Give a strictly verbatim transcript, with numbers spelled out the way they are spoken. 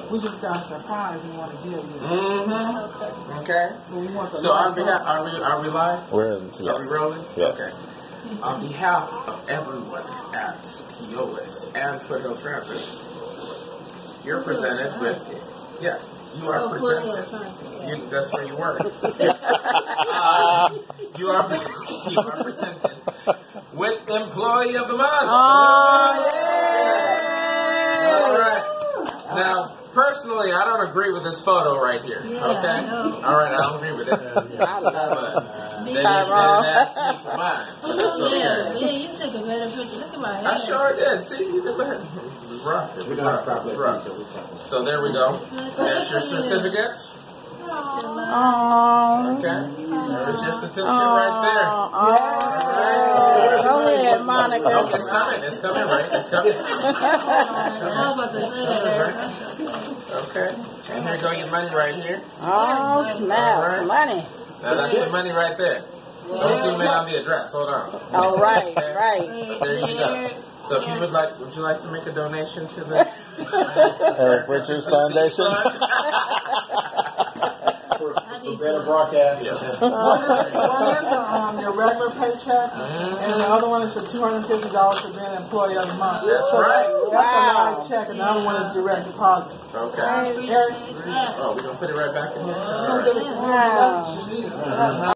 We just got a surprise we want to give you. Mm-hmm. Okay. So, we want the so are we, not, are we are we live? We're in, yes. Are we rolling? Yes. Okay. On behalf of everyone at Keolis and Foothill Transit, you're presented with, yes, you are presented. You, that's where you work. uh, you are you are presented with Employee of the Month. Oh, yeah! All right. Now, personally, I don't agree with this photo right here. Yeah, okay? All right, I don't agree with this. I love it. They didn't ask me for mine. But that's okay. Yeah, yeah, you took a better picture. Look at my head. I sure did. See, you did that. Rough. It was rough. It was rough. So there we go. There's your certificate. Aww. Okay. There's your certificate right there. Yes. Go ahead, Monica. Oh, it's coming. It's coming, right? It's coming. How about the Okay. And here go your money right here. Oh, snap. Right. Money. Now that's the money right there. Don't zoom in on the address. Hold on. Oh, right, Okay. right. But there you go. So if you would like, would you like to make a donation to the Eric Richards Foundation? For better broadcast. Yeah. One is, one is um, your regular paycheck, and the other one is for two hundred fifty dollars for being an employee of the month. That's so right. That's a live check, and the other one is direct deposit. Okay. Eric, Oh, we're going to put it right back in here. we're going to give it to you. Wow.